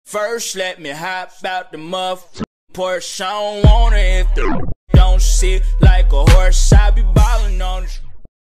First, let me hop out the muff Porsche. I don't want it if the don't sit like a horse. I be